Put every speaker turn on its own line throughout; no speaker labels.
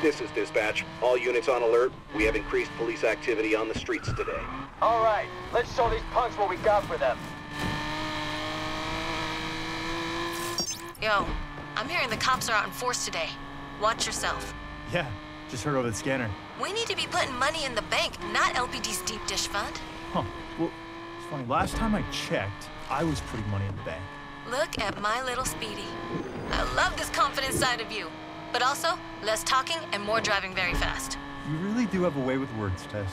This is dispatch. All units on alert. We have increased police activity on the streets today.
All right, let's show these punks what we got for them.
Yo, I'm hearing the cops are out in force today. Watch yourself.
Yeah, just heard over the scanner.
We need to be putting money in the bank, not LPD's deep dish fund.
Huh. Well, it's funny. Last time I checked, I was putting money in the bank.
Look at my little Speedy. I love this confident side of you. But also, less talking and more driving very fast.
You really do have a way with words, Tess.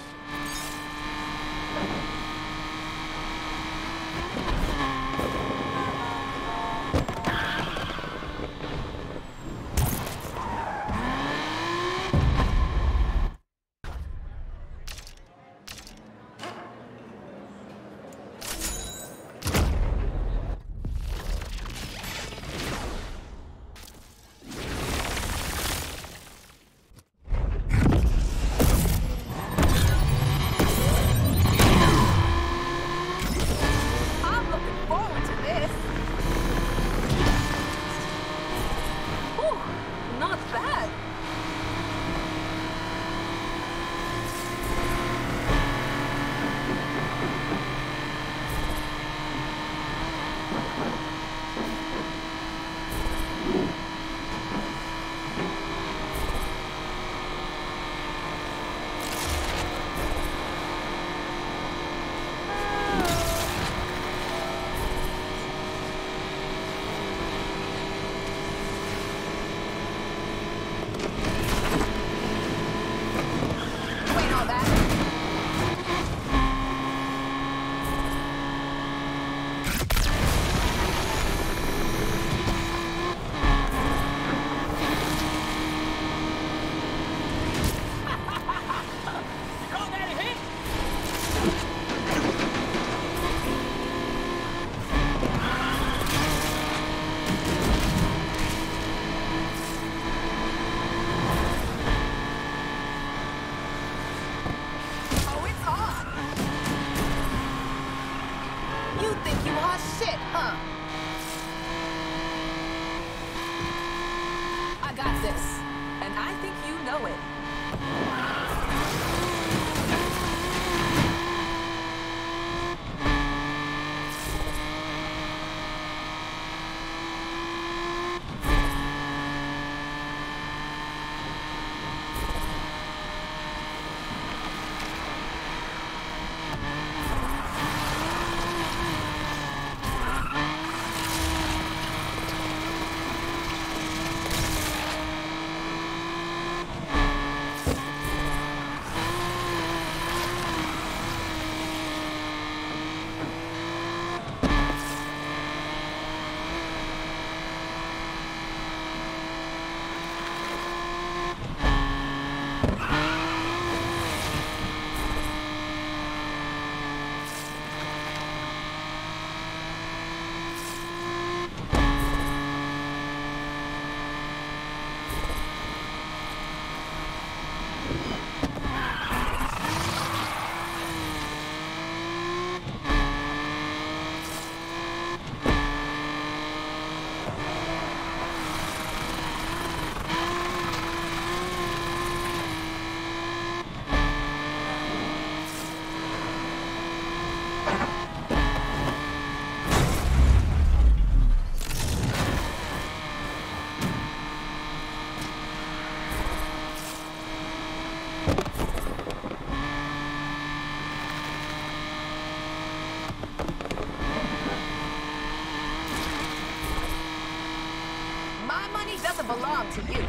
doesn't belong to you.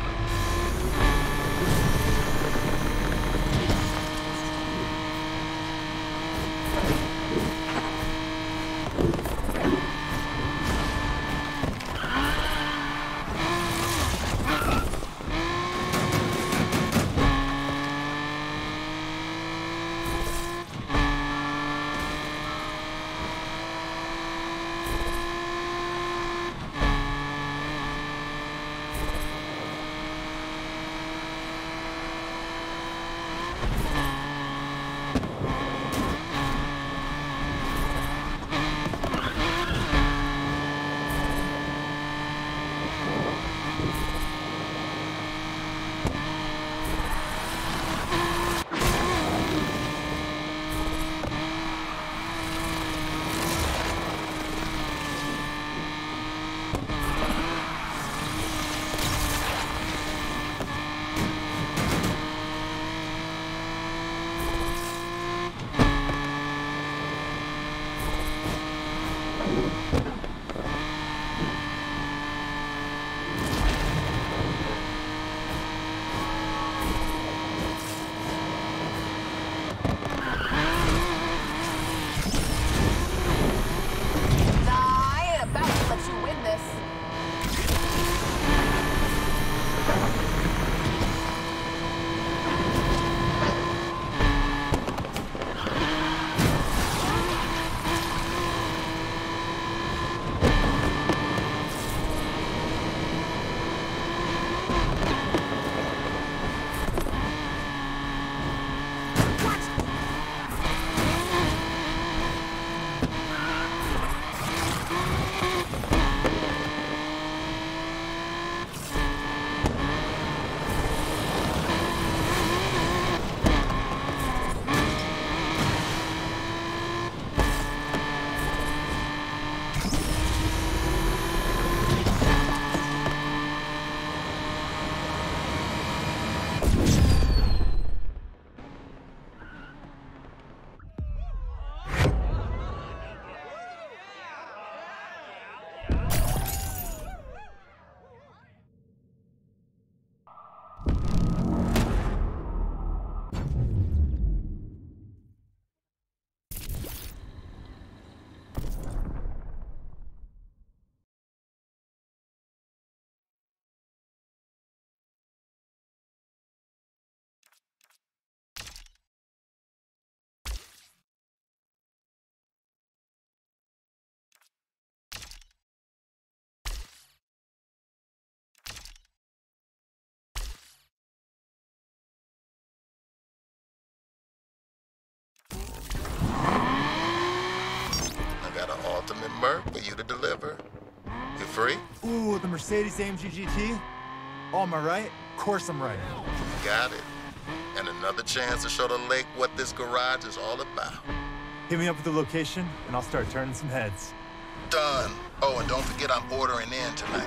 ultimate Merc for you to deliver. You free?
Ooh, the Mercedes-AMG GT? Oh, am I right? Of course I'm right.
Got it. And another chance to show the lake what this garage is all about.
Hit me up with the location, and I'll start turning some heads.
Done. Oh, and don't forget I'm ordering in tonight.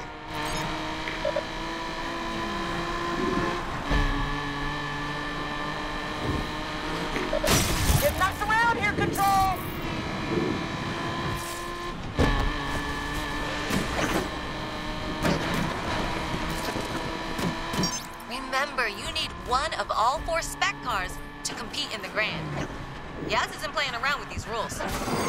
Get knocked around here, Control!
Remember, you need one of all 4 spec cars to compete in the Grand. Yaz isn't playing around with these rules.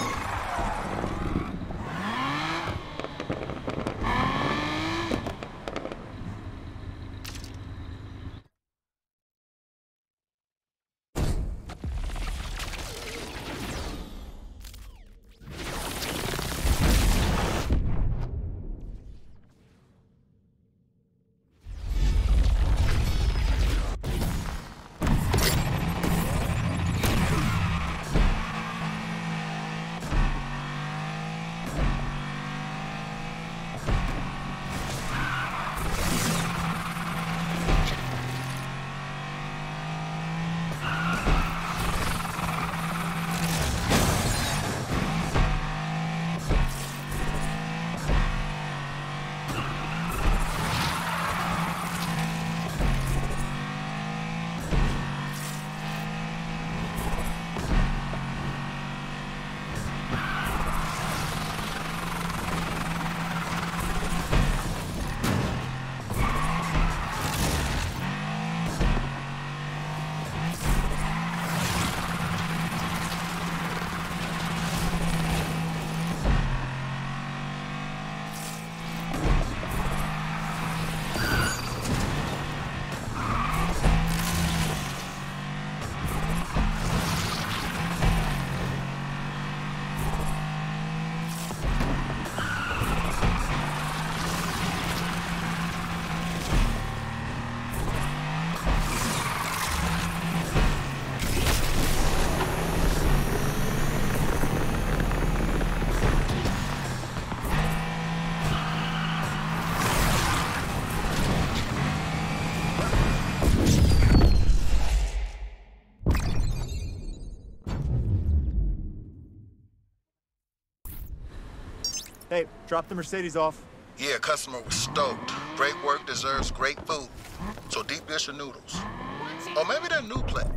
Hey, drop the Mercedes off.
Yeah, customer was stoked. Great work deserves great food. So deep dish your noodles. Or maybe they're new plate.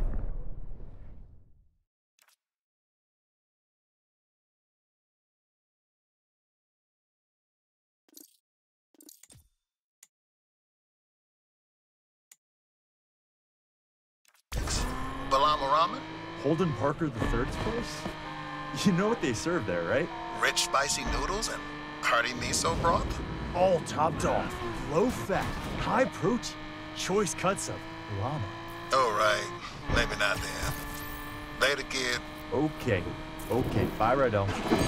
Balama ramen?
Holden Parker III's place? You know what they serve there, right?
Rich spicy noodles and hearty miso broth?
All topped off with low fat, high protein, choice cuts of llama.
Oh, right. Maybe not then. Later, kid.
Okay. Bye, Rydell.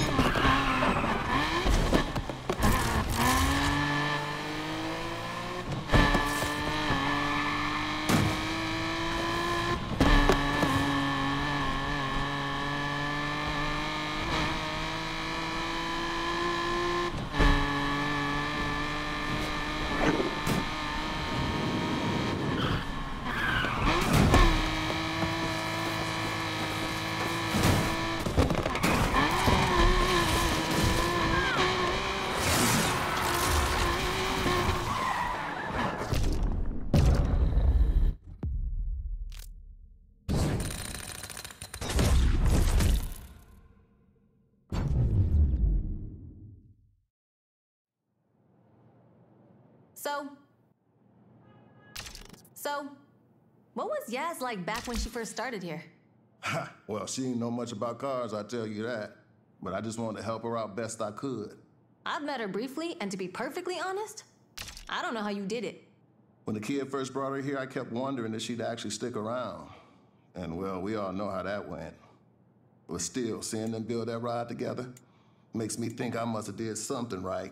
So, what was Yaz like back when she first started here?
Well, she didn't know much about cars, I tell you that. But I just wanted to help her out best I could.
I've met her briefly, and to be perfectly honest, I don't know how you did it.
When the kid first brought her here, I kept wondering if she'd actually stick around. And well, we all know how that went. But still, seeing them build that ride together makes me think I must have did something right.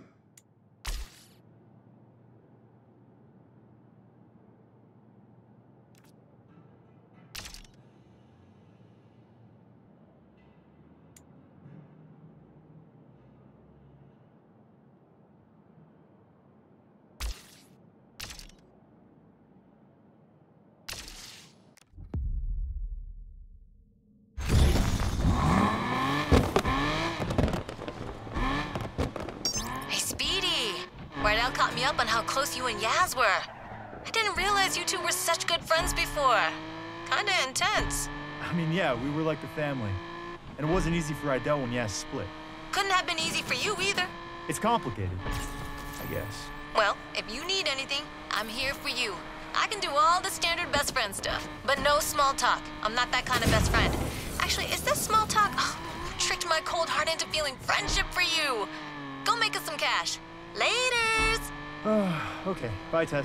Rael caught me up on how close you and Yaz were. I didn't realize you two were such good friends before. Kinda intense.
I mean, yeah, we were like the family. And it wasn't easy for Rydell when Yaz split.
Couldn't have been easy for you either.
It's complicated, I guess.
Well, if you need anything, I'm here for you. I can do all the standard best friend stuff, but no small talk. I'm not that kind of best friend. Actually, is this small talk? Oh, tricked my cold heart into feeling friendship for you. Go make us some cash. Laters!
Okay, bye, Tess.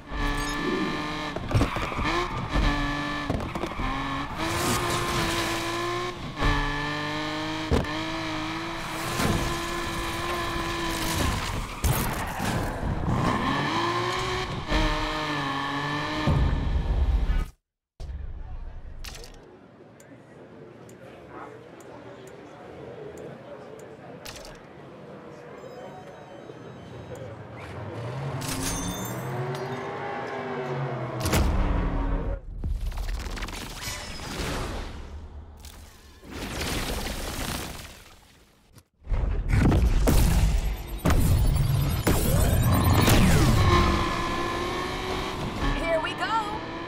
Here we go.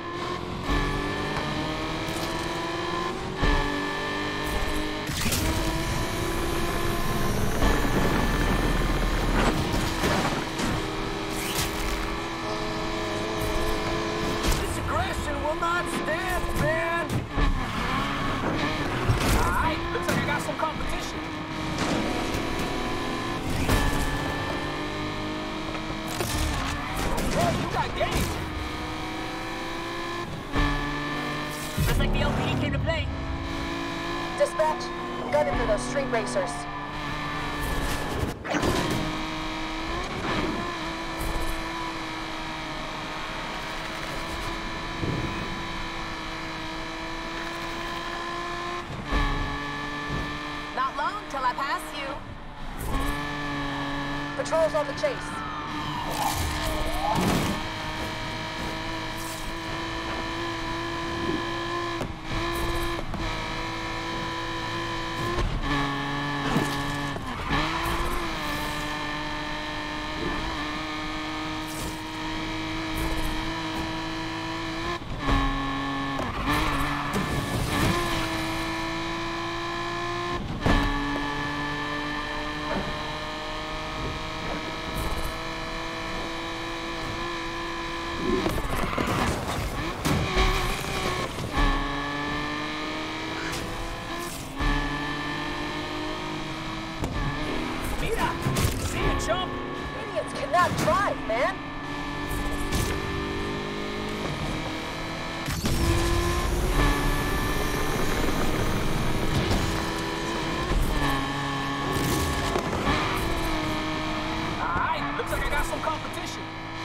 This aggression will not stand, man! Alright, looks like I got some competition. Oh, you got game! Looks like the LPD came to play.
Dispatch, I'm gunning for those street racers. Not long till I pass you. Patrol's on the chase.
Mira! See you, chump!
Idiots cannot drive, man.
Alright, looks like I got some competition.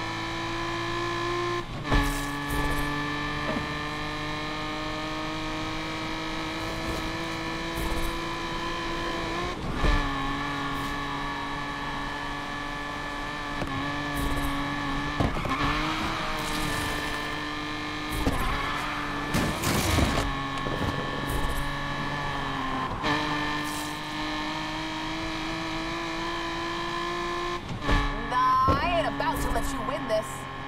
Nah, I ain't about to let you win this.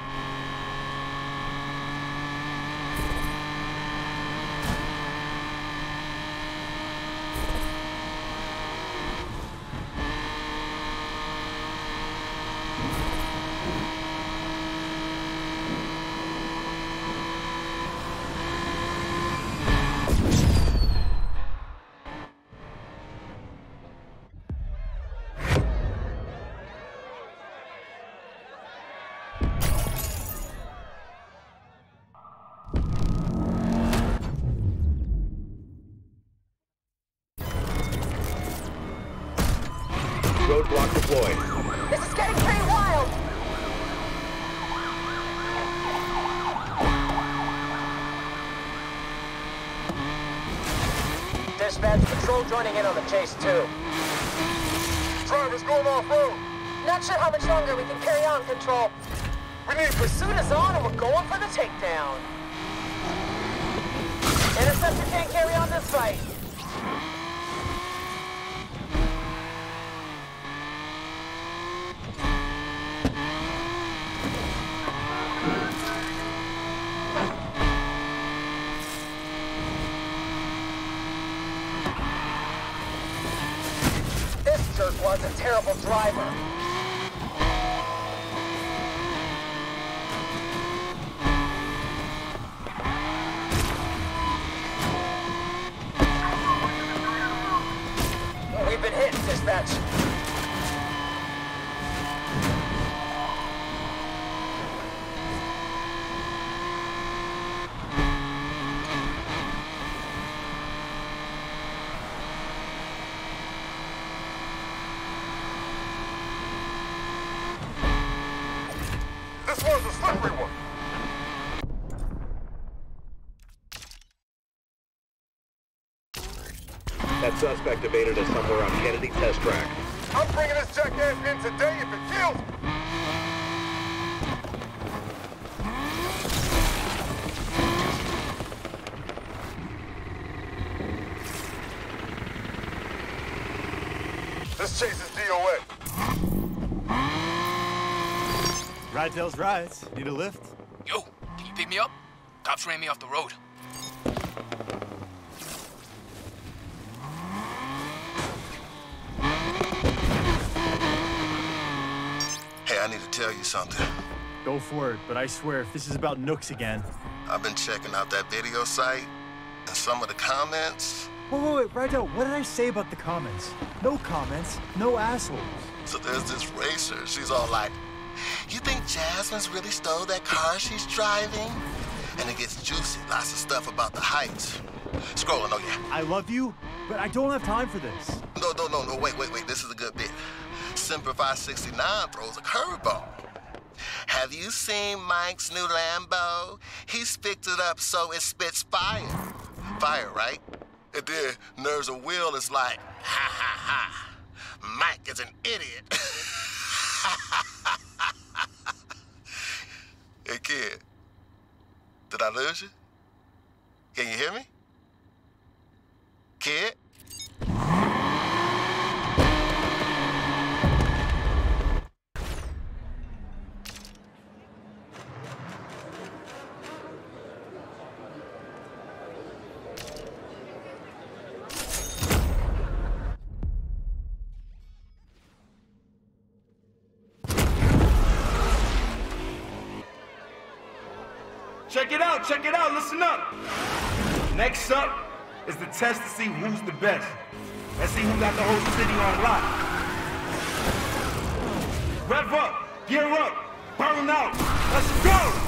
Roadblock deployed.
This is getting pretty wild.
Dispatch, patrol joining in on the chase, too. Driver's going off-road.
Not sure how much longer we can carry on, Control.
Renewed pursuit is on and we're going for the takedown. Interceptor can't carry on this fight. terrible driver. We've been hit, dispatch.
This one's a slippery one.
That suspect evaded us somewhere on Kennedy Test Track.
I'm bringing this jackass in today if it kills me. This chase is DOA.
Ride tells rides. Need a lift?
Yo, can you pick me up? Cops ran me off the road.
Hey, I need to tell you something.
Go for it, but I swear, if this is about Nooks again...
I've been checking out that video site, and some of the comments...
Wait, Rydell, what did I say about the comments? No comments, no assholes.
So there's this racer, she's all like, you think Jasmine's really stole that car she's driving? And it gets juicy, lots of stuff about the heights. Scrolling, oh yeah.
I love you, but I don't have time for this.
No, wait, this is a good bit. Semper 569 throws a curveball. Have you seen Mike's new Lambo? He's fixed it up so it spits fire. Fire, right? And then Nerves of Will is like, ha ha ha. Mike is an idiot. Hey kid, did I lose you? Can you hear me? Kid?
Check it out, listen up. Next up is the test to see who's the best. Let's see who got the whole city on lock. Rev up, gear up, burn out, let's go!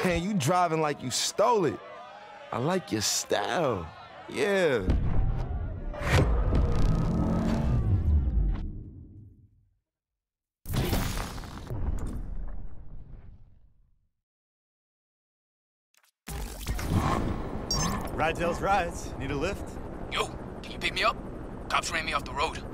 Man, you driving like you stole it. I like your style. Yeah.
Rydell's rides. Need a lift?
Yo, can you pick me up? Cops ran me off the road.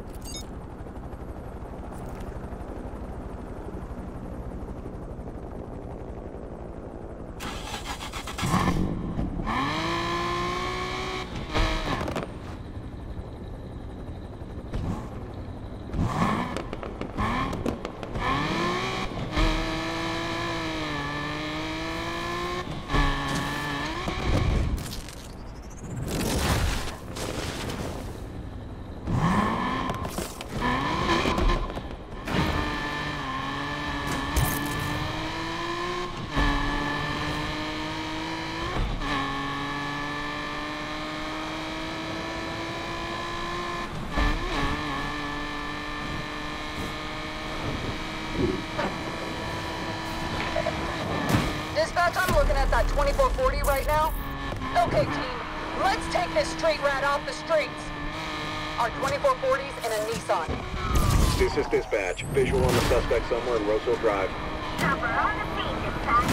Dispatch, I'm looking at that 2440 right now. Okay, team, let's take this street rat off the streets. Our 2440's in a Nissan.
This is dispatch. Visual on the suspect somewhere in Roseville Drive.
Chopper on the scene, dispatch.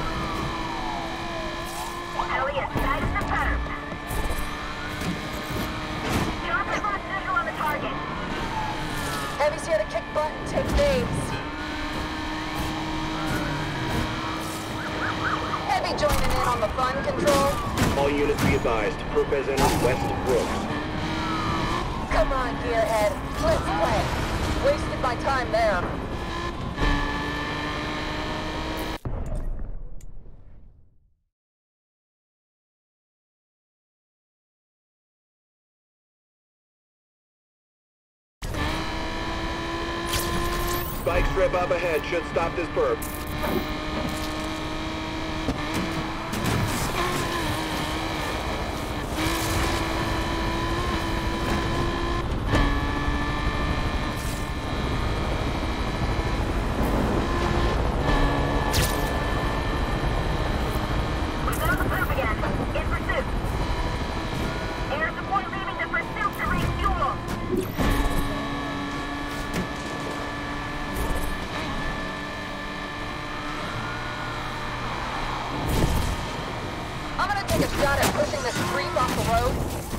Elliot, sight the perp. Chopper lost visual on the target.
Heavy's here to kick butt and take names. Heavy joining in on the fun control.
All units be advised. Perp has entered west of Brooks.
Come on, gearhead. Let's play. Wasted my time there.
Spike strip up ahead should stop this perp.
I'm gonna take a shot at pushing this creep off the road.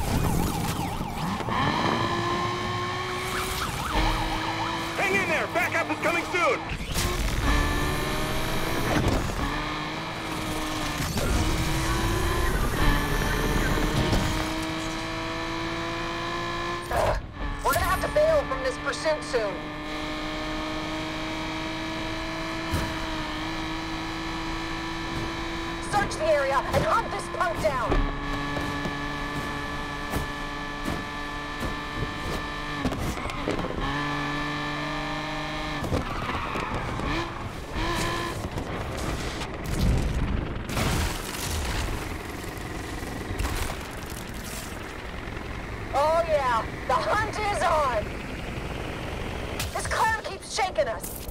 Hang in there! Backup is coming soon!
We're gonna have to bail from this pursuit soon. Search the area and hunt this punk down! Oh yeah, the hunt is on! This car keeps shaking us!